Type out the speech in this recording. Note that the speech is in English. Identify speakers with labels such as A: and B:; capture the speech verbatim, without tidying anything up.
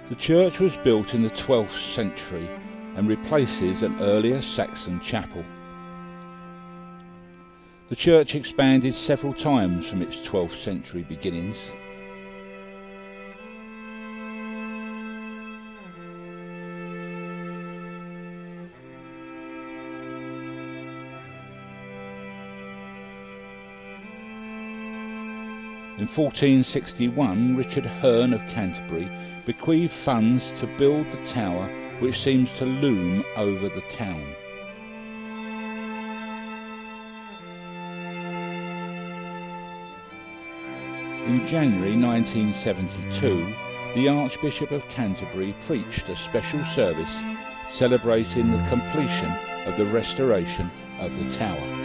A: The church was built in the twelfth century and replaces an earlier Saxon chapel. The church expanded several times from its twelfth century beginnings. In fourteen sixty-one, Richard Hearn of Canterbury bequeathed funds to build the tower which seems to loom over the town. In January nineteen seventy-two, the Archbishop of Canterbury preached a special service celebrating the completion of the restoration of the tower.